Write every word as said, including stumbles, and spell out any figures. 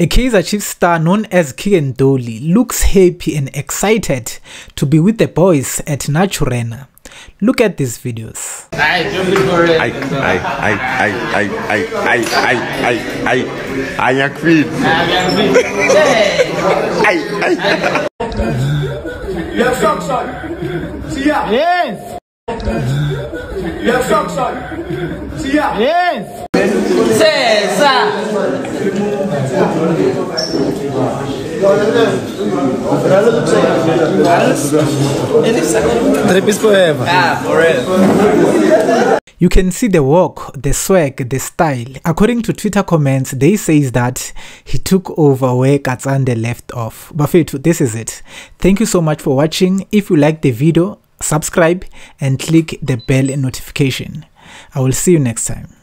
A Kaizer Chiefs star known as Keagan Dolly looks happy and excited to be with the boys at Naturena. Look at these videos. I, I, I, I, I, I, I, I, I, I am queen. I, I. You have socks on. See ya. Yes. You have socks on. See ya. Yes. Ah, forever. You can see the walk, the swag, the style. According to Twitter comments, they say that he took over where Katsande left off. Bafethu, this is it. Thank you so much for watching. If you like the video, subscribe and click the bell notification. I will see you next time.